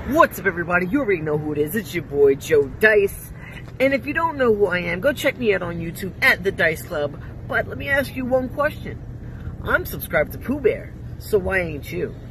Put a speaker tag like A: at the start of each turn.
A: What's up, everybody? You already know who it is. It's your boy, Joe Dice. And if you don't know who I am, go check me out on YouTube at The Dice Club. But let me ask you one question. I'm subscribed to Pooh Bear, so why ain't you?